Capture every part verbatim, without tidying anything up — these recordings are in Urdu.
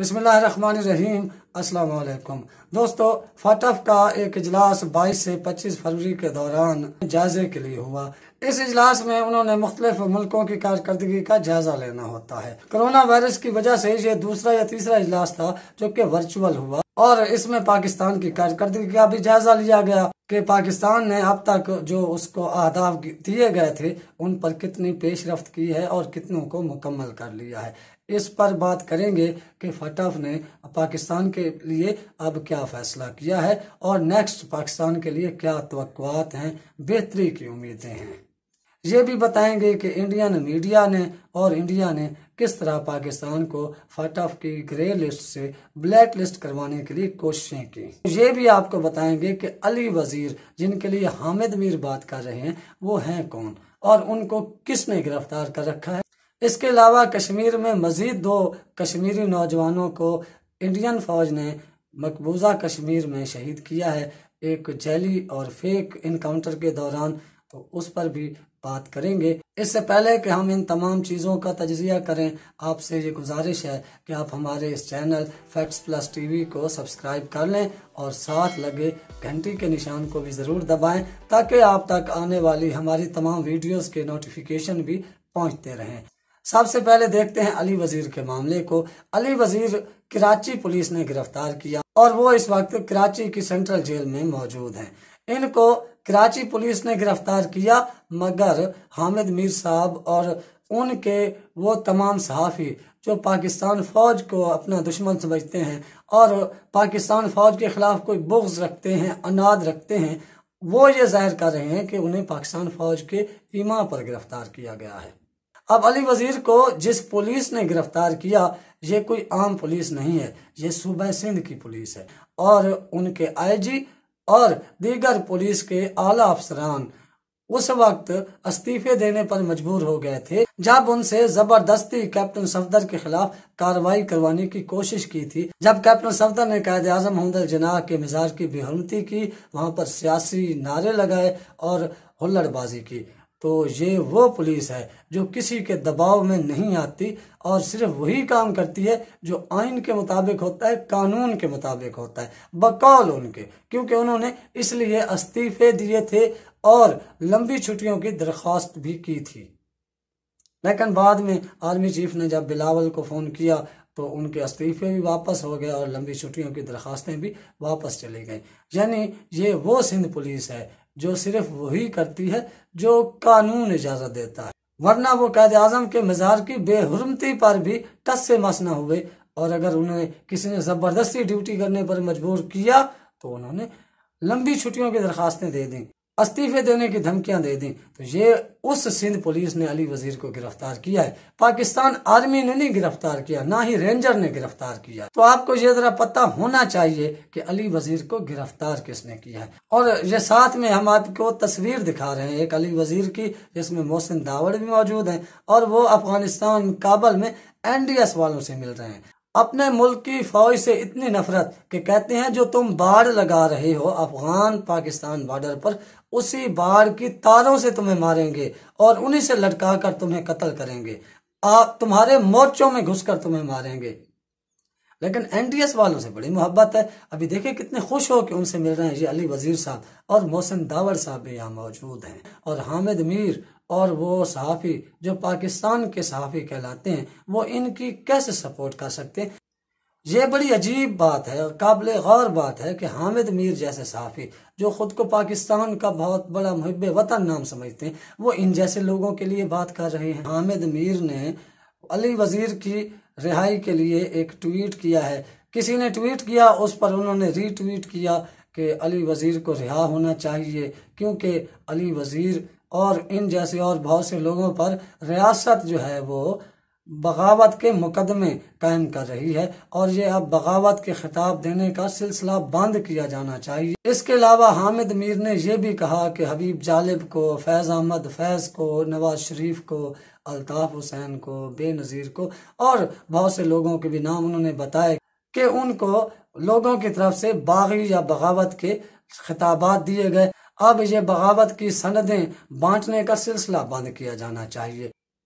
بسم اللہ الرحمن الرحیم۔ السلام علیکم دوستو، فاٹف کا ایک اجلاس بائیس سے پچیس فروری کے دوران جائزے کے لیے ہوا۔ اس اجلاس میں انہوں نے مختلف ملکوں کی کارکردگی کا جائزہ لینا ہوتا ہے۔ کرونا وائرس کی وجہ سے یہ دوسرا یا تیسرا اجلاس تھا جو کہ ورچوئل ہوا، اور اس میں پاکستان کی کارکردگی کا بھی جائزہ لیا گیا کہ پاکستان نے اب تک جو اس کو اہداف دیے گئے تھے ان پر کتنی پیش رفت کی ہے اور کتنوں کو مکمل کر لیا ہے۔ اس پر بات کریں گے کہ فاٹف نے پاکستان کے لیے اب کیا فیصلہ کیا ہے اور نیکسٹ پاکستان کے لیے کیا توقعات ہیں، بہتری کی امیدیں ہیں۔ یہ بھی بتائیں گے کہ انڈین میڈیا نے اور انڈیا نے کس طرح پاکستان کو فاٹف کی گرے لسٹ سے بلیک لسٹ کروانے کے لیے کوششیں کی۔ یہ بھی آپ کو بتائیں گے کہ علی وزیر، جن کے لیے حامد میر بات کر رہے ہیں، وہ ہیں کون اور ان کو کس نے گرفتار کر رکھا ہے۔ اس کے علاوہ کشمیر میں مزید دو کشمیری نوجوانوں کو انڈین فوج نے مقبوضہ کشمیر میں شہید کیا ہے، ایک جعلی اور فیک انکاؤنٹر کے دوران، تو اس پر بھی بات کریں گے۔ اس سے پہلے کہ ہم ان تمام چیزوں کا تجزیہ کریں، آپ سے یہ گزارش ہے کہ آپ ہمارے اس channel facts plus T V کو سبسکرائب کر لیں اور ساتھ لگے گھنٹی کے نشان کو بھی ضرور دبائیں تاکہ آپ تک آنے والی ہماری تمام ویڈیوز کے نوٹیفیکیشن بھی پہنچتے رہیں۔ سب سے پہلے دیکھتے ہیں علی وزیر کے معاملے کو۔ علی وزیر کراچی پولیس نے گرفتار کیا اور وہ اس وقت کراچی کی سینٹرل جیل میں موجود ہیں۔ ان کو کراچی پولیس نے گرفتار کیا، مگر حامد میر صاحب اور ان کے وہ تمام صحافی جو پاکستان فوج کو اپنا دشمن سمجھتے ہیں اور پاکستان فوج کے خلاف کوئی بغض رکھتے ہیں، عناد رکھتے ہیں، وہ یہ ظاہر کر رہے ہیں کہ انہیں پاکستان فوج کے ایما پر گرفتار کیا گیا ہے۔ اب علی وزیر کو جس پولیس نے گرفتار کیا، یہ کوئی عام پولیس نہیں ہے، یہ صوبہ سندھ کی پولیس ہے، اور ان کے آئی جی اور دیگر پولیس کے اعلیٰ افسران اس وقت استعفے دینے پر مجبور ہو گئے تھے جب ان سے زبردستی کیپٹن صفدر کے خلاف کارروائی کروانے کی کوشش کی تھی۔ جب کیپٹن صفدر نے قائد اعظم محمد الجناح کے مزاج کی بے حرمتی کی، وہاں پر سیاسی نعرے لگائے اور ہلڑ بازی کی، تو یہ وہ پولیس ہے جو کسی کے دباؤ میں نہیں آتی اور صرف وہی کام کرتی ہے جو آئین کے مطابق ہوتا ہے، قانون کے مطابق ہوتا ہے، بقول ان کے، کیونکہ انہوں نے اس لیے استعفے دیے تھے اور لمبی چھٹیوں کی درخواست بھی کی تھی۔ لیکن بعد میں آرمی چیف نے جب بلاول کو فون کیا تو ان کے استعفے بھی واپس ہو گئے اور لمبی چھٹیوں کی درخواستیں بھی واپس چلی گئیں۔ یعنی یہ وہ سندھ پولیس ہے جو صرف وہی کرتی ہے جو قانون اجازت دیتا ہے، ورنہ وہ قائد اعظم کے مزار کی بے حرمتی پر بھی ٹس سے مس نہ ہوئے، اور اگر انہیں کسی نے زبردستی ڈیوٹی کرنے پر مجبور کیا تو انہوں نے لمبی چھٹیوں کی درخواستیں دے دیں، استعفے دینے کی دھمکیاں دے دیں۔ تو یہ اس سندھ پولیس نے علی وزیر کو گرفتار کیا ہے، پاکستان آرمی نے نہیں گرفتار کیا، نہ ہی رینجر نے گرفتار کیا۔ تو آپ کو یہ ذرا پتہ ہونا چاہیے کہ علی وزیر کو گرفتار کس نے کیا ہے۔ اور یہ ساتھ میں ہم آپ کو تصویر دکھا رہے ہیں ایک علی وزیر کی، جس میں محسن داوڑ بھی موجود ہیں، اور وہ افغانستان کابل میں این ڈی ایس والوں سے مل رہے ہیں۔ اپنے ملک کی فوج سے اتنی نفرت کہ کہتے ہیں جو تم باڑ لگا رہے ہو افغان پاکستان بارڈر پر، اسی باڑ کی تاروں سے تمہیں ماریں گے اور انہی سے لٹکا کر تمہیں قتل کریں گے، آپ تمہارے مورچوں میں گھس کر تمہیں ماریں گے۔ لیکن این ڈی ایس والوں سے بڑی محبت ہے۔ ابھی دیکھیں کتنے خوش ہو کہ ان سے مل رہے ہیں۔ یہ علی وزیر صاحب اور محسن داوڑ صاحب بھی یہاں موجود ہیں، اور حامد میر اور وہ صحافی جو پاکستان کے صحافی کہلاتے ہیں، وہ ان کی کیسے سپورٹ کر سکتے ہیں؟ یہ بڑی عجیب بات ہے اور قابل غور بات ہے کہ حامد میر جیسے صحافی جو خود کو پاکستان کا بہت بڑا محب وطن نام سمجھتے ہیں، وہ ان جیسے لوگوں کے لیے بات کر رہے ہیں۔ حامد میر نے علی وزیر کی رہائی کے لیے ایک ٹویٹ کیا ہے، کسی نے ٹویٹ کیا، اس پر انہوں نے ری ٹویٹ کیا کہ علی وزیر کو رہا ہونا چاہیے، کیونکہ علی وزیر اور ان جیسے اور بہت سے لوگوں پر ریاست جو ہے وہ بغاوت کے مقدمے قائم کر رہی ہے، اور یہ اب بغاوت کے خطاب دینے کا سلسلہ بند کیا جانا چاہیے۔ اس کے علاوہ حامد میر نے یہ بھی کہا کہ حبیب جالب کو، فیض احمد فیض کو، نواز شریف کو، الطاف حسین کو، بے نظیر کو اور بہت سے لوگوں کے بھی نام انہوں نے بتائے کہ ان کو لوگوں کی طرف سے باغی یا بغاوت کے خطابات دیے گئے۔ اب یہ بغاوت کی سندیں بانٹنے کا سلسلہ بند کیا جانا چاہیے۔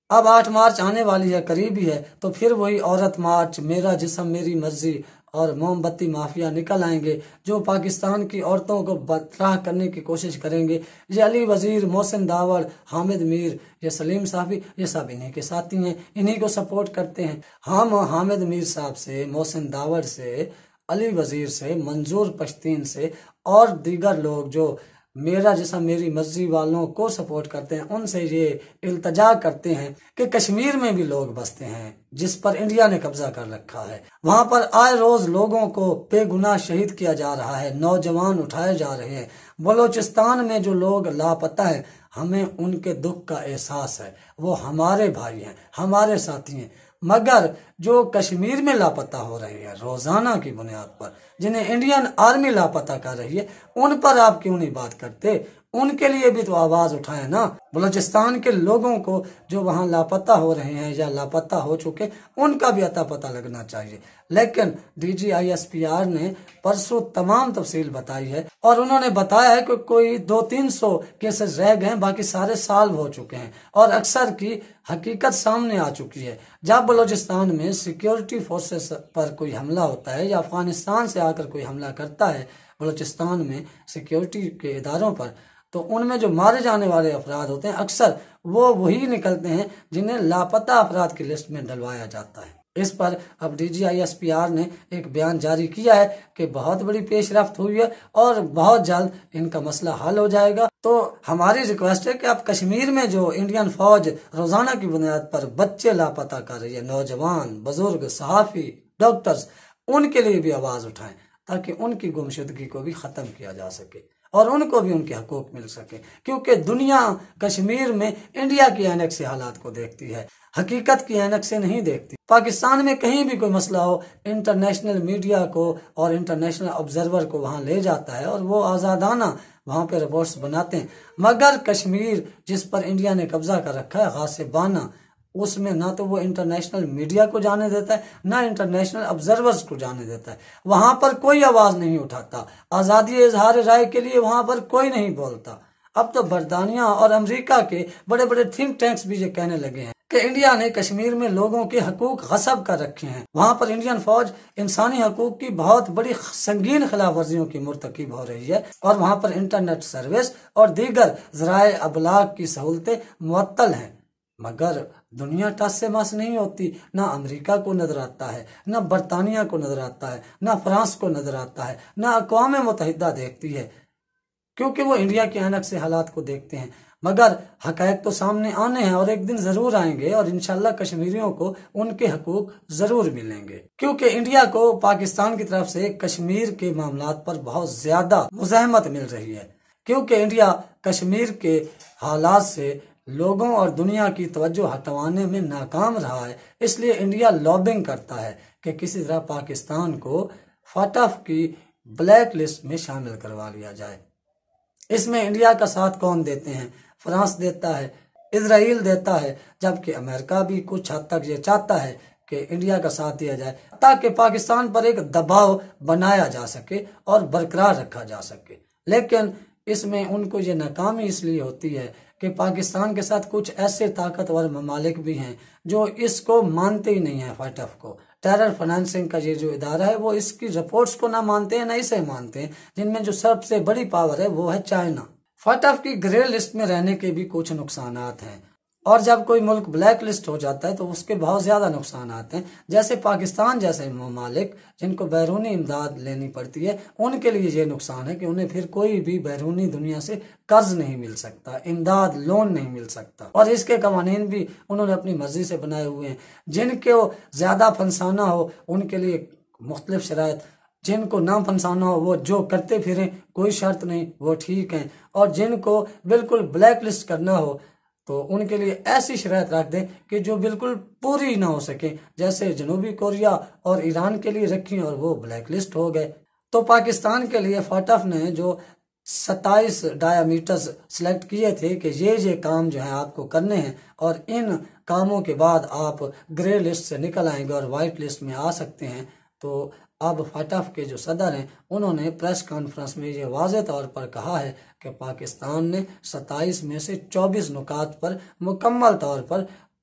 अब आठ मार्च आने वाली है, करीब ही है, तो फिर वही औरत मार्च, मेरा जिस्म मेरी मर्जी और मोमबत्ती माफिया निकल आएंगे जो पाकिस्तान की औरतों को बदराह करने की कोशिश करेंगे। ये अली वजीर, मोहसिन दावड़, हामिद मीर, ये सलीम साफी, ये सब इन्हीं के साथी हैं, इन्हीं को सपोर्ट करते हैं। हम हामिद मीर साहब से, मोहसिन दावड़ से, अली वजीर से, मंजूर पश्तीन से और दीगर लोग जो मेरा जिस्म मेरी मर्जी वालों को सपोर्ट करते हैं, उनसे ये इल्तजा करते हैं कि कश्मीर में भी लोग बसते हैं जिस पर इंडिया ने कब्जा कर रखा है। वहां पर आए रोज लोगों को बेगुनाह शहीद किया जा रहा है, नौजवान उठाए जा रहे हैं। बलोचिस्तान में जो लोग लापता हैं, हमें उनके दुख का एहसास है, वो हमारे भाई हैं, हमारे साथी हैं। मगर जो कश्मीर में लापता हो रहे हैं रोजाना की बुनियाद पर, जिन्हें इंडियन आर्मी लापता कर रही है, उन पर आप क्यों नहीं बात करते? उनके लिए भी तो आवाज उठाए ना। बलोचिस्तान के लोगों को जो वहां लापता हो रहे हैं या लापता हो चुके, उनका भी अता पता लगना चाहिए। लेकिन D G I S P R ने परसों तमाम तफसील बताई है और उन्होंने बताया है कि कोई दो तीन सौ केसेस रह गए हैं, बाकी सारे सॉल्व हो चुके हैं और अक्सर की हकीकत सामने आ चुकी है। जब बलोचिस्तान में सिक्योरिटी फोर्सेस पर कोई हमला होता है या अफगानिस्तान से आकर कोई हमला करता है बलोचिस्तान में सिक्योरिटी के इदारों पर, तो उनमें जो मारे जाने वाले अफराद होते हैं अक्सर वो वही निकलते हैं जिन्हें लापता अफराद की लिस्ट में डलवाया जाता है। इस पर अब D G I S P R ने एक बयान जारी किया है कि बहुत बड़ी पेशरफ्त हुई है और बहुत जल्द इनका मसला हल हो जाएगा। तो हमारी रिक्वेस्ट है कि आप कश्मीर में जो इंडियन फौज रोजाना की बुनियाद पर बच्चे लापता कर रही है, नौजवान, बुजुर्ग, सहाफी, डॉक्टर्स, उनके लिए भी आवाज उठाएं ताकि उनकी गुमशुदगी को भी खत्म किया जा सके और उनको भी उनके हकूक मिल सके। क्योंकि दुनिया कश्मीर में इंडिया की ऐनक से हालात को देखती है, हकीकत की ऐनक से नहीं देखती। पाकिस्तान में कहीं भी कोई मसला हो, इंटरनेशनल मीडिया को और इंटरनेशनल ऑब्जर्वर को वहां ले जाता है और वो आज़ादाना वहां पे रिपोर्ट्स बनाते हैं। मगर कश्मीर जिस पर इंडिया ने कब्जा कर रखा है गासिबाना, उसमें ना तो वो इंटरनेशनल मीडिया को जाने देता है, ना इंटरनेशनल ऑब्जर्वर्स को जाने देता है। वहां पर कोई आवाज नहीं उठाता, आजादी इजहार राय के लिए वहां पर कोई नहीं बोलता। अब तो बरतानिया और अमेरिका के बड़े बड़े थिंक टैंक्स भी ये कहने लगे हैं कि इंडिया ने कश्मीर में लोगों के हकूक गसब कर रखे हैं। वहां पर इंडियन फौज इंसानी हकूक की बहुत बड़ी संगीन खिलाफ वर्जियों की मुर्तकिब हो रही है और वहां पर इंटरनेट सर्विस और दीगर ज़राए अबलाग की सहूलतें मुअत्तल हैं। मगर दुनिया टस से मस नहीं होती, ना अमेरिका को नजर आता है, ना बरतानिया को नजर आता है, ना फ्रांस को नजर आता है, ना अक़वाम मुत्तहिदा देखती है, क्योंकि वो इंडिया के ऐनक से हालात को देखते हैं। मगर हकायक तो सामने आने हैं और एक दिन जरूर आएंगे और इंशाल्लाह कश्मीरियों को उनके हकूक जरूर मिलेंगे। क्योंकि इंडिया को पाकिस्तान की तरफ से कश्मीर के मामलात पर बहुत ज्यादा मुज़ाहमत मिल रही है, क्योंकि इंडिया कश्मीर के हालात से लोगों और दुनिया की तवज्जो हटवाने में नाकाम रहा है। इसलिए इंडिया लॉबिंग करता है कि किसी तरह पाकिस्तान को फाटफ की ब्लैक लिस्ट में शामिल करवा लिया जाए। इसमें इंडिया का साथ कौन देते हैं? फ्रांस देता है, इजराइल देता है, जबकि अमेरिका भी कुछ हद तक ये चाहता है कि इंडिया का साथ दिया जाए ताकि पाकिस्तान पर एक दबाव बनाया जा सके और बरकरार रखा जा सके। लेकिन इसमें उनको ये नाकामी इसलिए होती है कि पाकिस्तान के साथ कुछ ऐसे ताकतवर ममालिक भी हैं जो इसको मानते ही नहीं है। फाटफ को, टेरर फाइनेंसिंग का ये जो इदारा है, वो इसकी रिपोर्ट्स को ना मानते हैं, ना इसे मानते हैं, जिनमें जो सबसे बड़ी पावर है वो है चाइना। फाटफ की ग्रे लिस्ट में रहने के भी कुछ नुकसानात हैं और जब कोई मुल्क ब्लैक लिस्ट हो जाता है तो उसके बहुत ज्यादा नुकसान आते हैं। जैसे पाकिस्तान जैसे ममालिक जिनको बैरूनी इमदाद लेनी पड़ती है, उनके लिए ये नुकसान है कि उन्हें फिर कोई भी बैरूनी दुनिया से कर्ज नहीं मिल सकता, इमदाद लोन नहीं मिल सकता। और इसके कवानीन भी उन्होंने अपनी मर्जी से बनाए हुए हैं। जिनको ज्यादा फंसाना हो उनके लिए मुख्तलिफ शराइत, जिनको ना फंसाना हो वो जो करते फिरें, कोई शर्त नहीं, वो ठीक है। और जिनको बिल्कुल ब्लैक लिस्ट करना हो तो उनके लिए ऐसी शराइत रख दें कि जो बिल्कुल पूरी ना हो सके, जैसे जनूबी कोरिया और ईरान के लिए रखी और वो ब्लैक लिस्ट हो गए। तो पाकिस्तान के लिए फाटफ ने जो सत्ताईस डायमीटर्स सिलेक्ट किए थे कि ये ये काम जो है आपको करने हैं और इन कामों के बाद आप ग्रे लिस्ट से निकल आएंगे और वाइट लिस्ट में आ सकते हैं। तो अब फाटफ के जो सदर हैं उन्होंने प्रेस कॉन्फ्रेंस में ये वाज़े तौर पर कहा है कि पाकिस्तान ने सत्ताईस में से चौबीस नुकात पर मुकम्मल तौर पर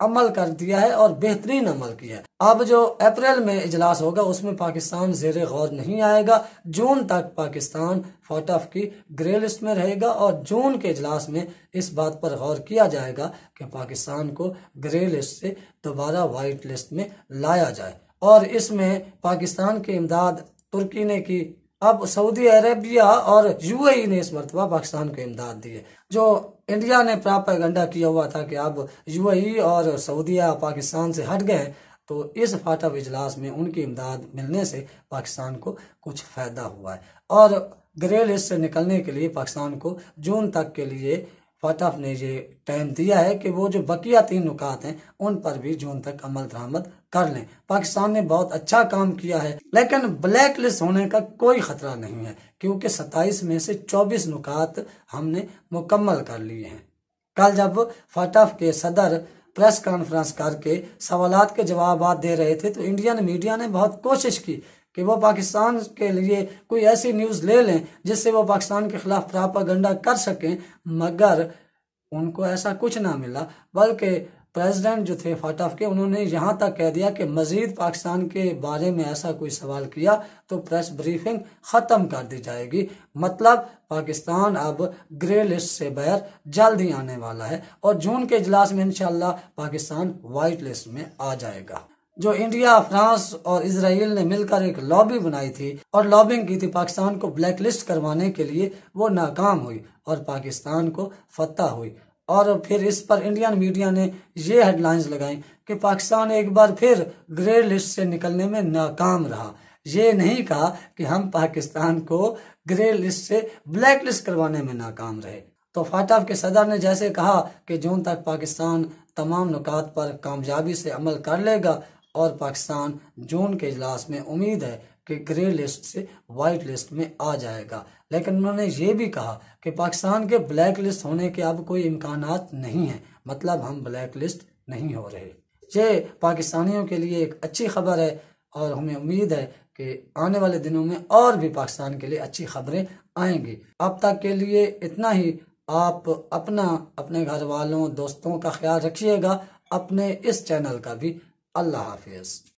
عمل کر دیا ہے اور بہترین عمل کیا ہے۔ اب جو اپریل میں اجلاس ہوگا اس میں پاکستان زیر غور نہیں آئے گا، جون تک پاکستان فاٹف کی گرے لسٹ میں رہے گا، اور جون کے اجلاس میں اس بات پر غور کیا جائے گا کہ پاکستان کو گرے لسٹ سے دوبارہ وائٹ لسٹ میں لایا جائے، اور اس میں پاکستان کی امداد ترکی نے کی۔ اب سعودی عربیہ اور یو اے ای نے اس مرتبہ پاکستان کو امداد دی ہے۔ جو انڈیا نے پراپیگنڈا کیا ہوا تھا کہ اب یو اے ای اور سعودیہ پاکستان سے ہٹ گئے، تو اس فاٹف اجلاس میں ان کی امداد ملنے سے پاکستان کو کچھ فائدہ ہوا ہے، اور گرے لسٹ سے نکلنے کے لیے پاکستان کو جون تک کے لیے فاٹف نے یہ ٹائم دیا ہے کہ وہ جو بقیہ تین نکات ہیں ان پر بھی جون تک عمل درآمد کر لیں۔ پاکستان نے بہت اچھا کام کیا ہے، لیکن بلیک لسٹ ہونے کا کوئی خطرہ نہیں ہے، کیونکہ ستائیس میں سے چوبیس نکات ہم نے مکمل کر لیے ہیں۔ کل جب فاٹف کے صدر پریس کانفرنس کر کے سوالات کے جوابات دے رہے تھے تو انڈین میڈیا نے بہت کوشش کی کہ وہ پاکستان کے لیے کوئی ایسی نیوز لے لیں جس سے وہ پاکستان کے خلاف پراپاگنڈا کر سکیں، مگر ان کو ایسا کچھ نہ ملا، بلکہ پریزیڈنٹ جو تھے فاٹف کے انہوں نے یہاں تک کہہ دیا کہ مزید پاکستان کے بارے میں ایسا کوئی سوال کیا تو پریس بریفنگ ختم کر دی جائے گی۔ مطلب پاکستان اب گرے لسٹ سے باہر جلد ہی آنے والا ہے، اور جون کے اجلاس میں انشاءاللہ پاکستان وائٹ لسٹ میں آ جائے گا۔ جو انڈیا، فرانس اور اسرائیل نے مل کر ایک لابی بنائی تھی اور لابنگ کی تھی پاکستان کو بلیک لسٹ کروانے کے لیے، وہ ناکام ہوئی اور پاکستان کو فتح ہوئی، اور پھر اس پر انڈین میڈیا نے یہ ہیڈ لائنز لگائیں کہ پاکستان ایک بار پھر گرے لسٹ سے نکلنے میں ناکام رہا۔ یہ نہیں کہا کہ ہم پاکستان کو گرے لسٹ سے بلیک لسٹ کروانے میں ناکام رہے۔ تو فاٹف کے صدر نے جیسے کہا کہ جون تک پاکستان تمام نکات پر کامیابی سے عمل کر لے گا، اور پاکستان جون کے اجلاس میں امید ہے کہ گرے لسٹ سے وائٹ لسٹ میں آ جائے گا، لیکن انہوں نے یہ بھی کہا کہ پاکستان کے بلیک لسٹ ہونے کے اب کوئی امکانات نہیں ہیں، مطلب ہم بلیک لسٹ نہیں ہو رہے۔ یہ پاکستانیوں کے لیے ایک اچھی خبر ہے، اور ہمیں امید ہے کہ آنے والے دنوں میں اور بھی پاکستان کے لیے اچھی خبریں آئیں گی۔ اب تک کے لیے اتنا ہی۔ آپ اپنا، اپنے گھر والوں، دوستوں کا خیال رکھیے گا، اپنے اس چینل کا بھی۔ اللہ حافظ۔